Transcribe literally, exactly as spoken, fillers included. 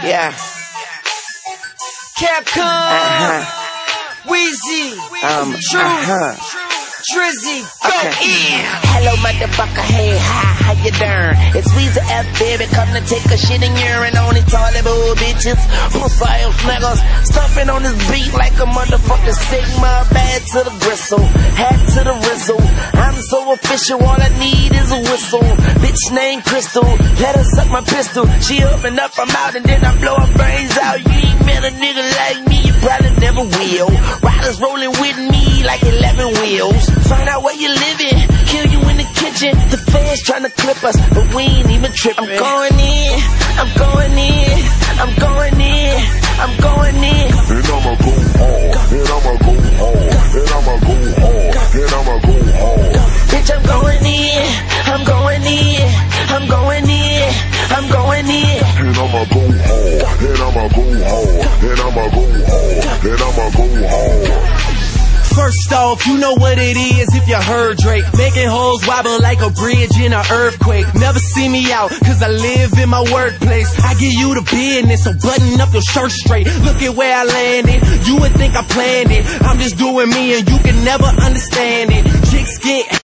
Yeah. Capcom, Uh-huh. Weezy, Um, True, uh-huh. Drizzy, go Okay. in. Hello, motherfucker, hey, hi, how you doing? It's Weezy F, baby, come to take a shit and urine on these toilet bowl bitches. Pussy ass niggas, stuffing on this beat like a motherfucking Sigma. Bad to the gristle, hat to the rizzle. I'm so official, all I need is a whistle. Bitch named Crystal, let her suck my pistol. She open up, I'm out, and then I blow her brains out. You ain't met a nigga like me, you probably never will. Riders rolling with me like eleven wheels. Find out where you living, kill you in the kitchen. The fans trying to clip us, but we ain't even tripping. I'm going in, I'm going in, I'm going in, I'm going in. And I'ma go hard, and I'ma go hard, and I'ma go hard, and I'ma go hard. Bitch, I'm going in, I'm going in, I'm going in, I'm going in. And I'ma go hard, and I'ma go hard, and I'ma go hard, and I'ma go hard. First off, you know what it is if you heard Drake. Making hoes wobble like a bridge in an earthquake. Never see me out, cause I live in my workplace. I give you the business, so button up your shirt straight. Look at where I landed, you would think I planned it. I'm just doing me and you can never understand it. Chicks get